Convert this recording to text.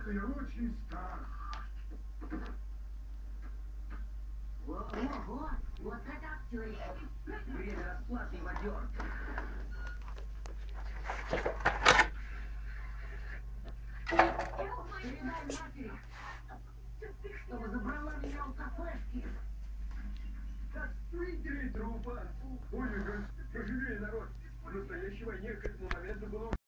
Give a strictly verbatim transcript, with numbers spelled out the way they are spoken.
что я очень стар. Ого, вот это актеры. Время расплаты, майор. Передай матери, чтобы забрала меня у кафешки. Так, спринтери трупа. Ой, поживее, народ. В настоящей войне к этому моменту было